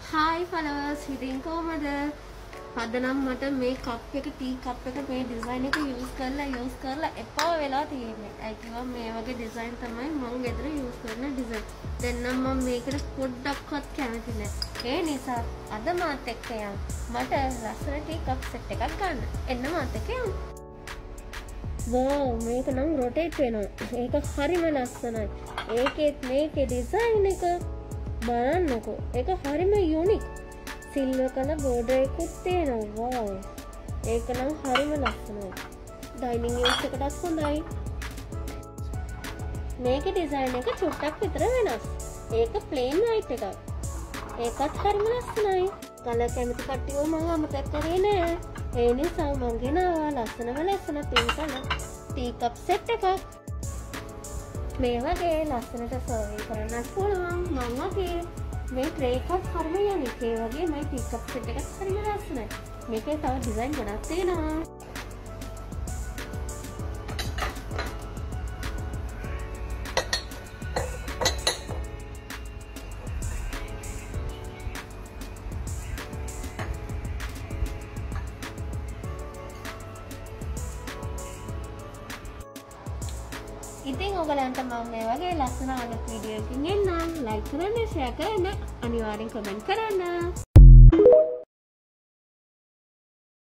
Hi followers, ඉතින් කොහමද? අද නම් මට මේ කප් එක ටී කප් එක මේ ඩිසයින් එක යූස් කරලා එපා වෙලා තියෙන්නේ. ඒ කිව්වා මේ වගේ ඩිසයින් තමයි මම ගෙදර යූස් කරන ඩිසයින්. දැන් නම් මම මේකට පොඩ්ඩක්වත් කැමති නැහැ. ඒ නිසා අද මාත් එක්ක යන්න. මට ලස්සන ටී කප් සෙට් එකක් ගන්න. එන්න මාත් එක්ක යන්න. wow මේක නම් රොටේට් වෙනවා. ඒක හරිම ලස්සනයි. මේකේ ඩිසයින් එක බලන්නකෝ. ඒක හරිම යුනික්. සිල්වර් කලර් බෝඩර් එකකුත් තියෙනවා. wow ඒක නම් හරිම ලස්සනයි. ඩයිනින් යූස් එකටත් හොඳයි. මේකේ ඩිසයින් එක චුට්ටක් විතර වෙනස්. ඒක ප්ලේන් වයිට් එකක්. ඒකත් හරිම ලස්සනයි. කලර් කැමති කට්ටියව මම අමතක කරේ නෑ. ඒ නිසා මම ගෙනාවා ලස්සන pink colour T cup set එකක්. මේ වගේ ලස්සනට සර්ව් කරන්නත් පුළුවන්. මම වගේ මේ ට්‍රේ එකත් හරිම යුනික්. ඒ වගේ මේ ටී කප් සෙට් එකත් හරිම ලස්සනයි. මේකේ තව ඩිසයින් ගොඩක් තියෙනවා. ඉතින් ඔයගලන්ට මම මේ වගේ ලස්සන අලුත් වීඩියෝ එකකින් එන්නම්. ලයික් කරන්න, ෂෙයා කරන්න, අනිවාර්යෙන් කමෙන්ට් කරන්න.